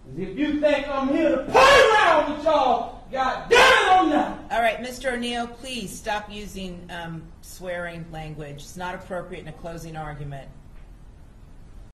If you think I'm here to play around with y'all, God damn it, I'm not. All right, Mr. O'Neill, please stop using swearing language. It's not appropriate in a closing argument.